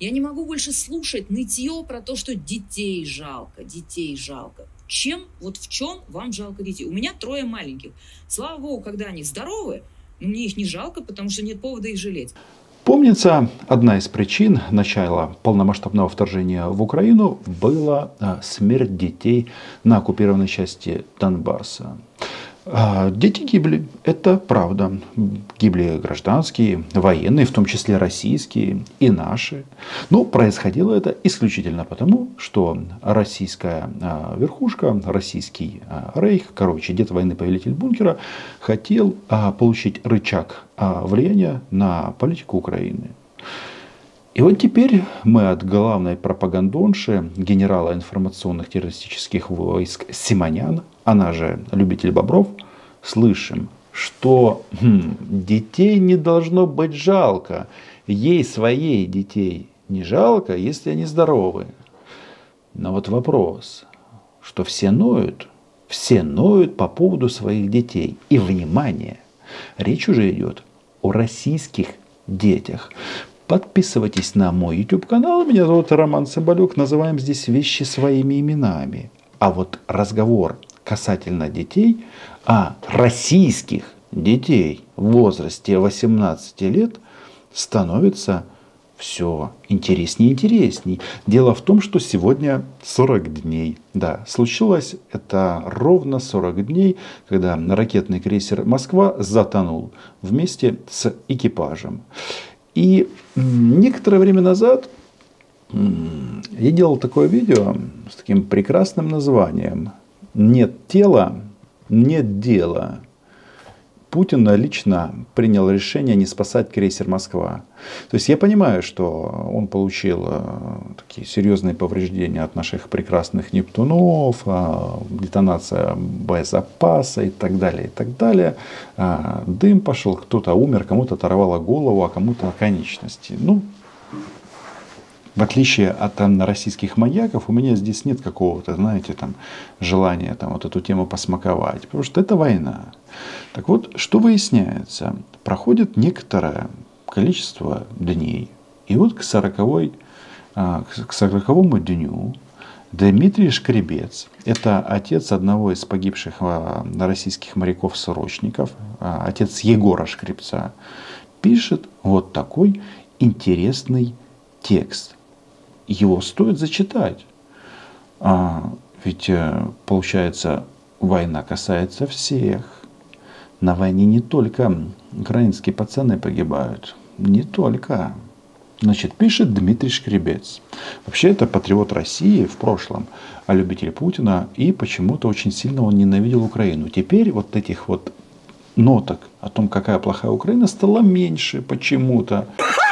Я не могу больше слушать нытье про то, что детей жалко, детей жалко. В чем вам жалко детей? У меня 3 маленьких. Слава богу, когда они здоровы, мне их не жалко, потому что нет повода их жалеть. Помнится, одна из причин начала полномасштабного вторжения в Украину была смерть детей на оккупированной части Донбасса. Дети гибли, это правда. Гибли гражданские, военные, в том числе российские и наши. Но происходило это исключительно потому, что российская верхушка, российский рейх, дед войны, повелитель бункера, хотел получить рычаг влияния на политику Украины. И вот теперь мы от главной пропагандонши, генерала информационных террористических войск Симонян, она же любитель бобров, слышим, что детей не должно быть жалко. Ей своей детей не жалко, если они здоровы. Но вот вопрос, что все ноют по поводу своих детей. И внимание, речь уже идет о российских детях. Подписывайтесь на мой YouTube канал. Меня зовут Роман Соболюк. Называем здесь вещи своими именами. А вот разговор касательно детей, российских детей в возрасте 18 лет становится все интереснее и интересней. Дело в том, что сегодня 40 дней. Да, случилось это ровно 40 дней, когда ракетный крейсер «Москва» затонул вместе с экипажем. И некоторое время назад я делал такое видео с таким прекрасным названием «Нет тела, нет дела». Путин лично принял решение не спасать крейсер «Москва». То есть я понимаю, что он получил такие серьезные повреждения от наших прекрасных «Нептунов», детонация боезапаса и так далее, и так далее. Дым пошел, кто-то умер, кому-то оторвало голову, а кому-то конечности. В отличие от российских маньяков, у меня здесь нет какого-то, желания вот эту тему посмаковать. Потому что это война. Так вот, что выясняется? Проходит некоторое количество дней. И вот к 40-му дню Дмитрий Шкребец, это отец одного из погибших российских моряков-срочников, отец Егора Шкребца, пишет вот такой интересный текст. Его стоит зачитать. Ведь, получается, война касается всех. На войне не только украинские пацаны погибают. Не только. Значит, пишет Дмитрий Шкребец. Вообще, это патриот России в прошлом, а любитель Путина. И почему-то очень сильно он ненавидел Украину. Теперь вот этих вот ноток о том, какая плохая Украина, стало меньше почему-то.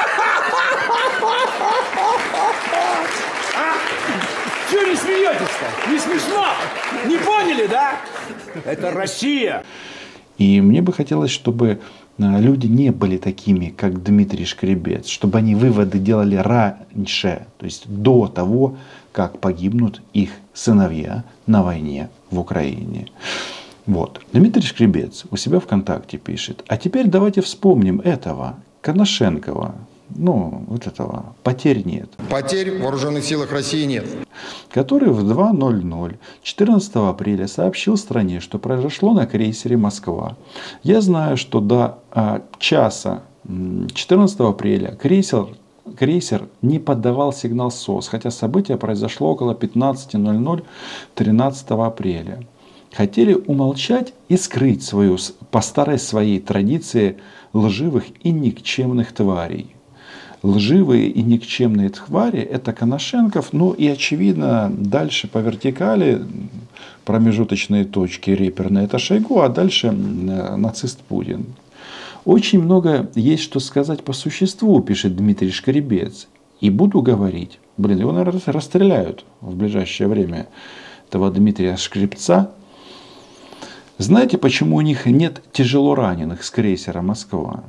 Чего не смеетесь-то? Не смешно? Не поняли, да? Это Россия. И мне бы хотелось, чтобы люди не были такими, как Дмитрий Шкребец, чтобы они выводы делали раньше, то есть до того, как погибнут их сыновья на войне в Украине. Вот. Дмитрий Шкребец у себя ВКонтакте пишет: а теперь давайте вспомним этого, Коношенкова. Вот этого. Потерь нет. Потерь в вооруженных силах России нет. Который в 2:00 14 апреля сообщил стране, что произошло на крейсере «Москва». Я знаю, что до часа 14 апреля крейсер не подавал сигнал СОС, хотя событие произошло около 15:00 13 апреля. Хотели умолчать и скрыть по старой своей традиции лживых и никчемных тварей. Лживые и никчемные твари — это Коношенков. И очевидно, дальше по вертикали промежуточные точки реперные — это Шойгу, а дальше нацист Путин. Очень много есть что сказать по существу, пишет Дмитрий Шкребец. И буду говорить. Его, наверное, расстреляют в ближайшее время, этого Дмитрия Шкребца. Знаете, почему у них нет тяжело раненых с крейсера «Москва»?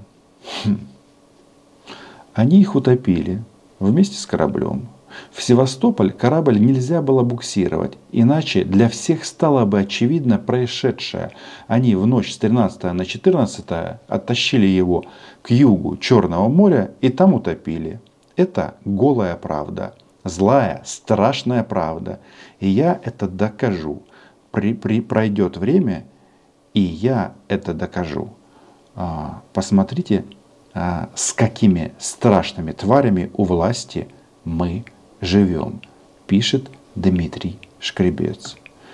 Они их утопили вместе с кораблем. В Севастополь корабль нельзя было буксировать, иначе для всех стало бы очевидно происшедшее. Они в ночь с 13 на 14 оттащили его к югу Черного моря и там утопили. Это голая правда, злая, страшная правда. И я это докажу. Пройдет время, и я это докажу. Посмотрите, с какими страшными тварями у власти мы живем, пишет Дмитрий Шкребец.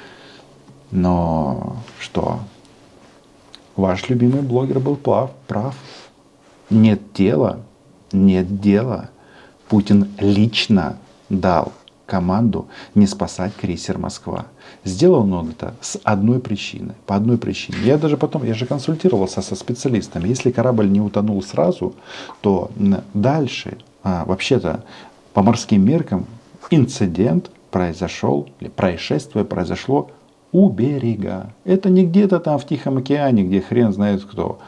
Но что? Ваш любимый блогер был прав. Нет тела, нет дела. Путин лично дал команду не спасать крейсер «Москва». Сделал он это с одной причины, по одной причине. Я же консультировался со специалистами. Если корабль не утонул сразу, то дальше, вообще-то, по морским меркам, инцидент произошел, или происшествие произошло у берега. Это не где-то там в Тихом океане, где хрен знает кто,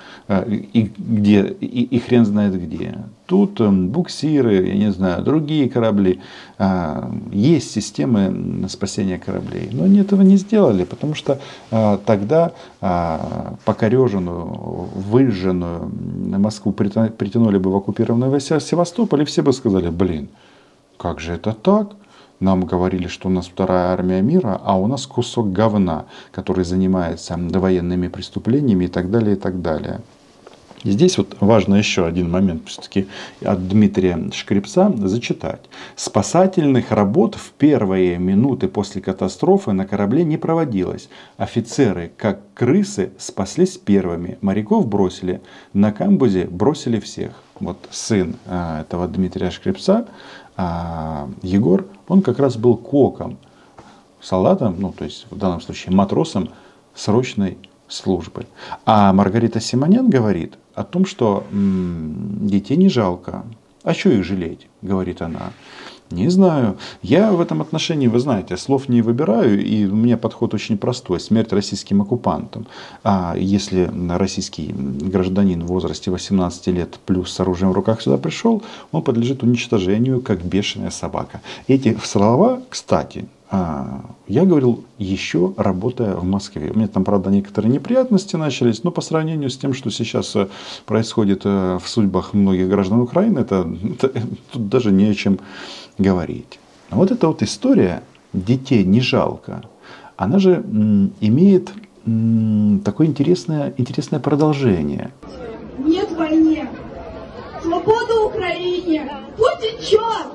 и хрен знает где. Тут буксиры, я не знаю, другие корабли. Есть системы спасения кораблей. Но они этого не сделали, потому что тогда покореженную, выжженную Москву притянули бы в оккупированный Севастополь, и все бы сказали: блин, как же это так? Нам говорили, что у нас вторая армия мира, а у нас кусок говна, который занимается военными преступлениями и так далее, и так далее. И здесь вот важно еще один момент все-таки от Дмитрия Шкребца зачитать. Спасательных работ в первые минуты после катастрофы на корабле не проводилось. Офицеры, как крысы, спаслись первыми. Моряков бросили. На камбузе бросили всех. Вот сын этого Дмитрия Шкребца, Егор, он как раз был коком, солдатом, ну то есть в данном случае матросом срочной службы. А Маргарита Симонян говорит о том, что детей не жалко. А что их жалеть, говорит она. Не знаю. Я в этом отношении, вы знаете, слов не выбираю, и у меня подход очень простой. Смерть российским оккупантам. А если российский гражданин в возрасте 18 лет плюс с оружием в руках сюда пришел, он подлежит уничтожению, как бешеная собака. Эти слова, кстати, я говорил еще работая в Москве. У меня там, правда, некоторые неприятности начались, но по сравнению с тем, что сейчас происходит в судьбах многих граждан Украины, тут даже не о чем говорить. Вот эта вот история «детей не жалко», она же имеет такое интересное продолжение. Нет войне! Свобода Украине! Путин черт!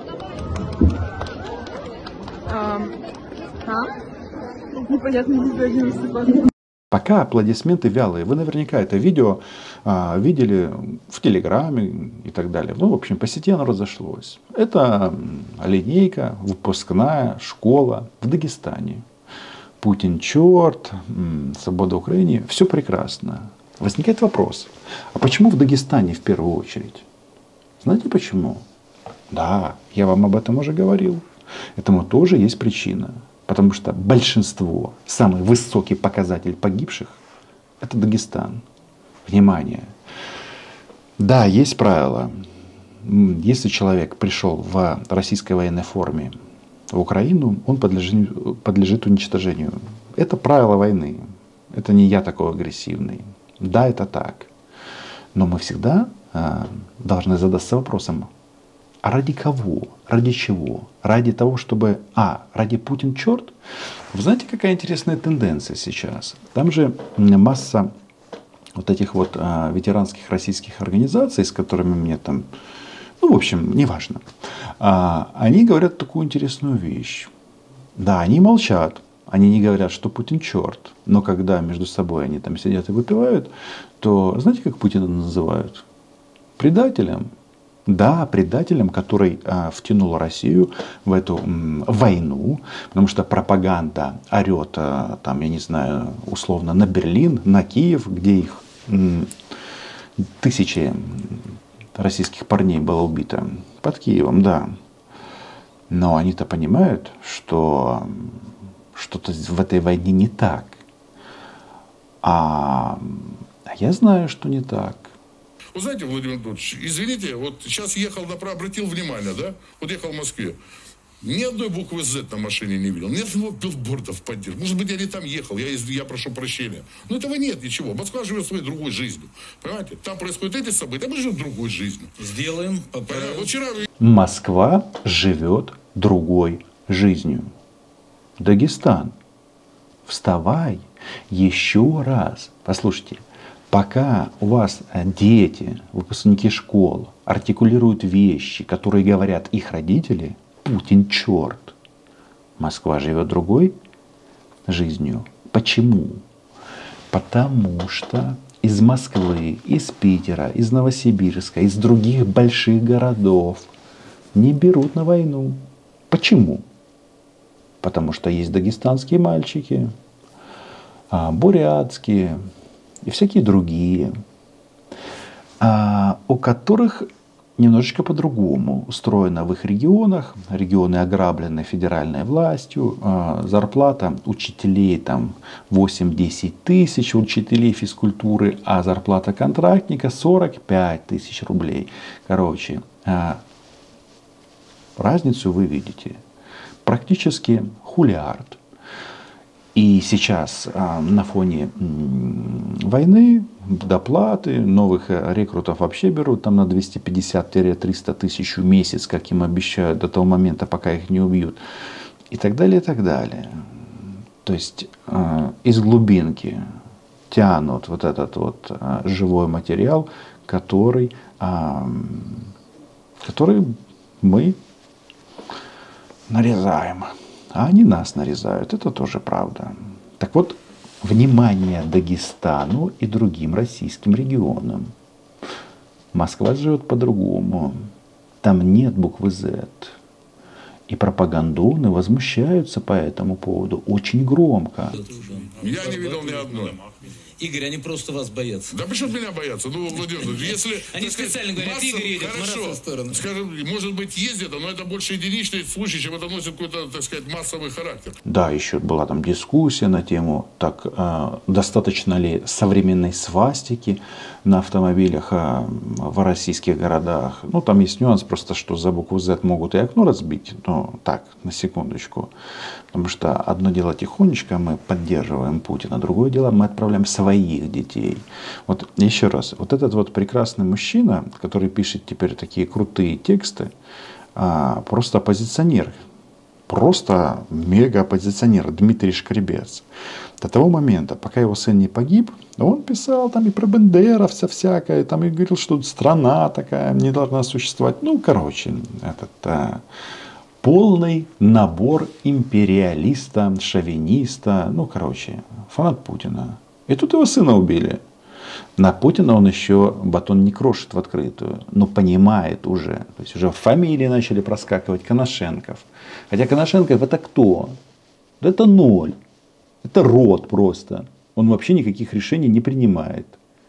Непонятно. Пока аплодисменты вялые. Вы наверняка это видео видели в Телеграме и так далее. Ну, в общем, по сети оно разошлось. Это линейка, выпускная школа в Дагестане. Путин черт, свобода Украине. Все прекрасно. Возникает вопрос. А почему в Дагестане в первую очередь? Знаете почему? Да, я вам об этом уже говорил. Этому тоже есть причина. Потому что большинство, самый высокий показатель погибших, это Дагестан. Внимание. Да, есть правило. Если человек пришел в российской военной форме в Украину, он подлежит уничтожению. Это правило войны. Это не я такой агрессивный. Да, это так. Но мы всегда должны задаться вопросом, а ради кого? Ради чего? Ради того, чтобы... ради Путин черт? Вы знаете, какая интересная тенденция сейчас? Там же масса вот этих вот ветеранских российских организаций, с которыми мне там... Ну, в общем, неважно. Они говорят такую интересную вещь. Да, они молчат. Они не говорят, что Путин черт. Но когда между собой они там сидят и выпивают, то знаете, как Путина называют? Предателем. Да, предателем, который втянул Россию в эту войну, потому что пропаганда орет, там, я не знаю, условно, на Берлин, на Киев, где их тысячи российских парней было убито. Под Киевом, да. Но они-то понимают, что что-то в этой войне не так. А я знаю, что не так. Вы знаете, Владимир Анатольевич, извините, вот сейчас ехал обратил внимание, да? Вот ехал в Москве. Ни одной буквы Z на машине не видел. Нет билбордов поддержки. Может быть, я не там ехал, я прошу прощения. Но этого нет, ничего. Москва живет своей другой жизнью. Понимаете? Там происходят эти события, а мы живем другой жизнью. Сделаем. Вот вчера... Москва живет другой жизнью. Дагестан, вставай еще раз. Послушайте, пока у вас дети, выпускники школ, артикулируют вещи, которые говорят их родители, Путин черт. Москва живет другой жизнью. Почему? Потому что из Москвы, из Питера, из Новосибирска, из других больших городов не берут на войну. Почему? Потому что есть дагестанские мальчики, бурятские и всякие другие, у которых немножечко по-другому устроено в их регионах. Регионы ограблены федеральной властью. Зарплата учителей там 8-10 тысяч, учителей физкультуры, а зарплата контрактника 45 тысяч рублей. Короче, разницу вы видите. Практически хулиард. И сейчас на фоне войны доплаты, новых рекрутов вообще берут там на 250-300 тысяч в месяц, как им обещают, до того момента, пока их не убьют. И так далее, и так далее. То есть из глубинки тянут вот этот вот живой материал, который мы нарезаем. А они нас нарезают. Это тоже правда. Так вот, внимание Дагестану и другим российским регионам. Москва живет по-другому. Там нет буквы Z. И пропагандоны возмущаются по этому поводу очень громко. Я не видел ни одной. Игорь, они просто вас боятся. Да почему меня боятся? Ну, Владимир, если... Они специально говорят, Игорь едет, хорошо, скажем, может быть, ездят, но это больше единичный случай, чем это носит какой-то, так сказать, массовый характер. Да, еще была там дискуссия на тему, так, достаточно ли современной свастики на автомобилях в российских городах. Ну, там есть нюанс просто, что за букву Z могут и окно разбить. Но так, на секундочку. Потому что одно дело тихонечко мы поддерживаем Путина, другое дело мы отправляем своих детей. Вот еще раз, вот этот вот прекрасный мужчина, который пишет теперь такие крутые тексты, просто оппозиционер, просто мега-оппозиционер Дмитрий Шкребец. До того момента, пока его сын не погиб, он писал там и про бендеровца всякое, там и говорил, что страна такая не должна существовать. Ну, короче, этот... полный набор империалиста, шовиниста, ну, короче, фанат Путина. И тут его сына убили. На Путина он еще батон не крошит в открытую, но понимает уже. То есть уже фамилии начали проскакивать Коношенков. Хотя Коношенков это кто? Это ноль. Это род просто. Он вообще никаких решений не принимает.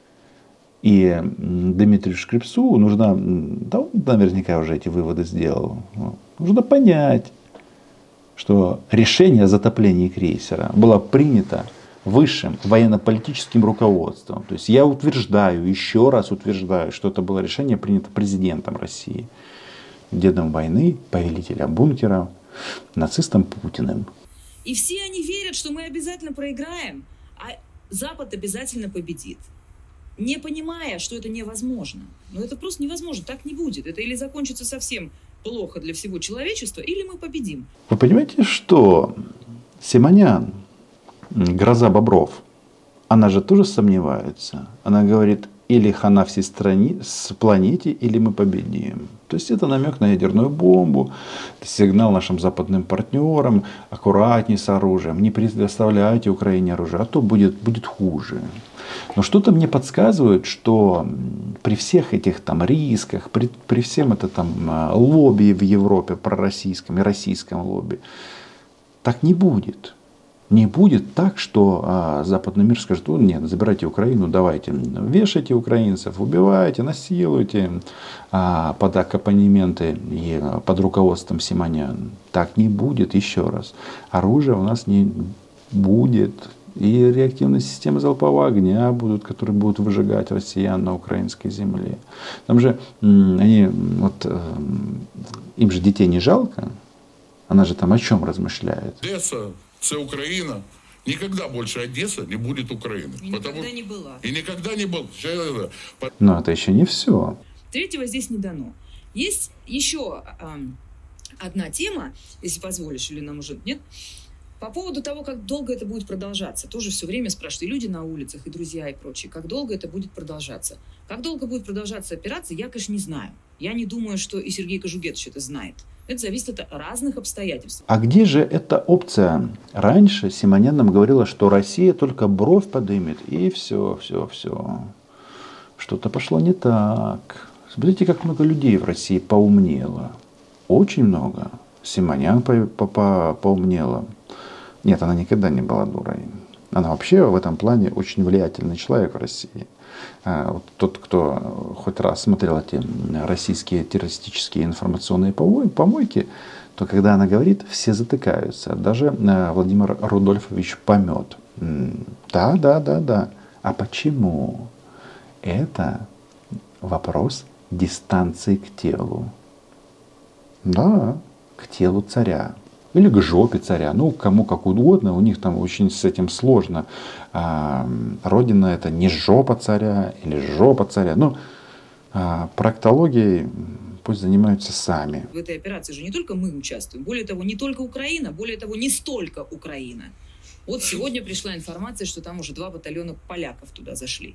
И Дмитрию Шкребцу нужно, да он наверняка уже эти выводы сделал, нужно понять, что решение о затоплении крейсера было принято высшим военно-политическим руководством. То есть я утверждаю, еще раз утверждаю, что это было решение принято президентом России, дедом войны, повелителем бункера, нацистом Путиным. И все они верят, что мы обязательно проиграем, а Запад обязательно победит. Не понимая, что это невозможно. Но это просто невозможно, так не будет. Это или закончится совсем плохо для всего человечества, или мы победим. Вы понимаете, что Симонян, гроза бобров, она же тоже сомневается. Она говорит, или хана всей стране, с планете, или мы победим. То есть это намек на ядерную бомбу, это сигнал нашим западным партнерам, аккуратней с оружием, не предоставляйте Украине оружие, а то будет хуже. Но что-то мне подсказывает, что при всех этих там рисках, при всем это там лобби в Европе пророссийском и российском лобби, так не будет. Не будет так, что западный мир скажет, нет, забирайте Украину, давайте, вешайте украинцев, убивайте, насилуйте под аккомпанементы и под руководством Симонян. Так не будет, еще раз. Оружия у нас не будет. И реактивные системы залпового огня будут, которые будут выжигать россиян на украинской земле. Там же они, им же детей не жалко. Она же там о чем размышляет? Одесса, це Украина. Никогда больше Одесса не будет Украины. И никогда не была. И никогда не был. Но это еще не все. Третьего здесь не дано. Есть еще одна тема, если позволишь, или нам уже нет, по поводу того, как долго это будет продолжаться. Тоже все время спрашивают и люди на улицах, и друзья, и прочие, как долго это будет продолжаться. Как долго будет продолжаться операция, я, конечно, не знаю. Я не думаю, что и Сергей Кожугетович это знает. Это зависит от разных обстоятельств. А где же эта опция? Раньше Симонян нам говорила, что Россия только бровь подымет, и все. Что-то пошло не так. Смотрите, как много людей в России поумнело. Очень много. Симонян поумнела. Нет, она никогда не была дурой. Она вообще в этом плане очень влиятельный человек в России. Вот тот, кто хоть раз смотрел эти российские террористические информационные помойки, то когда она говорит, все затыкаются. Даже Владимир Рудольфович Помет. Да. А почему? Это вопрос дистанции к телу. Да, к телу царя. Или к жопе царя. Ну, кому как угодно. У них там очень с этим сложно. Родина это не жопа царя или жопа царя. Ну, проктологией пусть занимаются сами. В этой операции же не только мы участвуем. Более того, не только Украина. Более того, не столько Украина. Вот сегодня пришла информация, что там уже 2 батальона поляков туда зашли.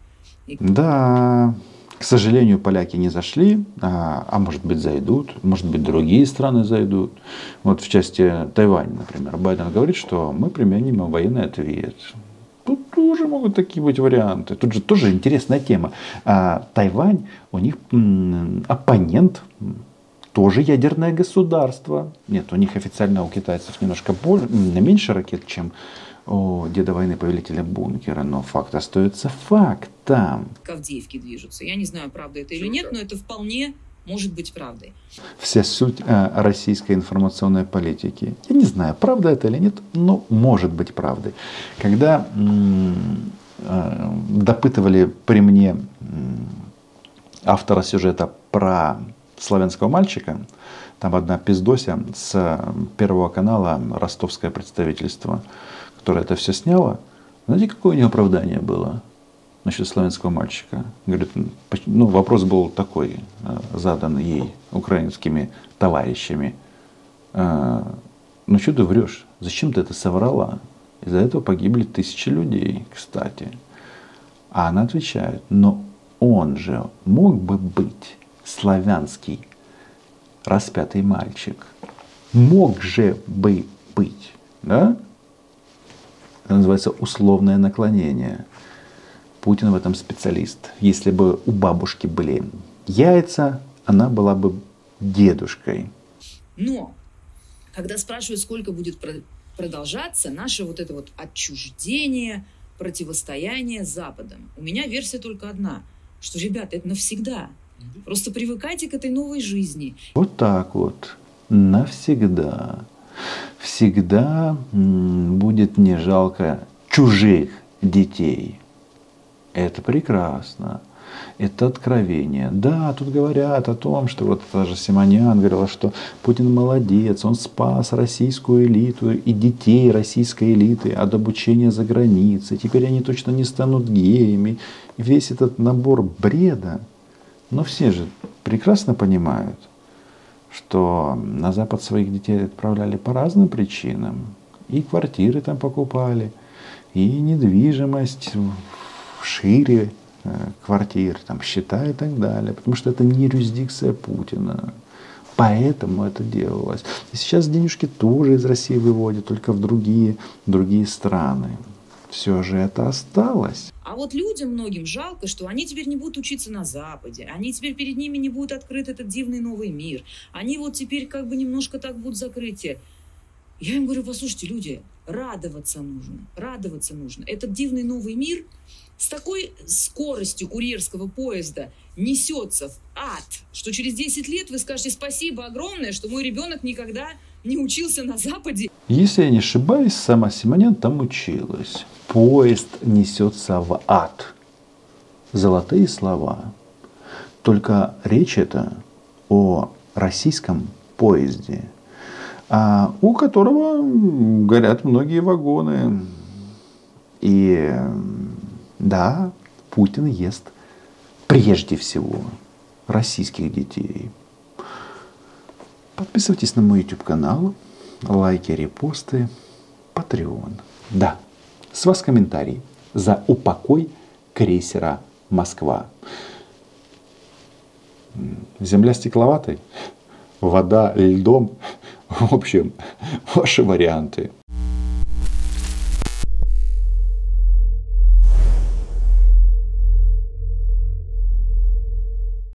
Да, к сожалению, поляки не зашли, а может быть зайдут, может быть другие страны зайдут. Вот в части Тайваня, например, Байден говорит, что мы применим военный ответ. Тут тоже могут такие быть варианты. Тут же тоже интересная тема. Тайвань, у них оппонент, тоже ядерное государство. Нет, у них официально у китайцев немножко меньше ракет, чем у деда войны повелителя бункера, но факт остается фактом. К Авдеевке движутся. Я не знаю, правда это или нет, но это вполне может быть правдой. Вся суть российской информационной политики. Я не знаю, правда это или нет, но может быть правдой. Когда допытывали при мне автора сюжета про славянского мальчика, там одна пиздося с Первого канала, ростовское представительство, которое это все сняло, знаете, какое у нее оправдание было насчет славянского мальчика? Говорит, ну, вопрос был такой, задан ей украинскими товарищами. Ну, что ты врешь? Зачем ты это соврала? Из-за этого погибли 1000 людей, кстати. А она отвечает, но он же мог бы быть славянский распятый мальчик. Мог же бы быть, да? Это называется условное наклонение. Путин в этом специалист. Если бы у бабушки были яйца, она была бы дедушкой. Но, когда спрашивают, сколько будет продолжаться наше вот это вот отчуждение, противостояние с Западом, у меня версия только одна, что, ребята, это навсегда. Просто привыкайте к этой новой жизни. Вот так вот. Навсегда. Всегда будет не жалко чужих детей. Это прекрасно. Это откровение. Да, тут говорят о том, что вот даже Симонян говорила, что Путин молодец, он спас российскую элиту и детей российской элиты от обучения за границей. Теперь они точно не станут геями. Весь этот набор бреда. Но все же прекрасно понимают, что на Запад своих детей отправляли по разным причинам. И квартиры там покупали, и недвижимость шире квартир, там, счета и так далее. Потому что это не юрисдикция Путина. Поэтому это делалось. И сейчас денежки тоже из России выводят, только в другие страны. Все же это осталось. А вот людям многим жалко, что они теперь не будут учиться на Западе, они теперь перед ними не будет открыт этот дивный новый мир. Они вот теперь как бы немножко так будут закрыты. Я им говорю, послушайте, люди, радоваться нужно. Этот дивный новый мир с такой скоростью курьерского поезда несется в ад, что через 10 лет вы скажете спасибо огромное, что мой ребенок никогда не учился на Западе. Если я не ошибаюсь, сама Симонян там училась. Поезд несется в ад. Золотые слова. Только речь это о российском поезде. у которого горят многие вагоны. И да, Путин ест прежде всего российских детей. Подписывайтесь на мой YouTube канал, лайки, репосты, Patreon. Да, с вас комментарий за упокой крейсера «Москва». Земля стекловатой, вода льдом. В общем, ваши варианты.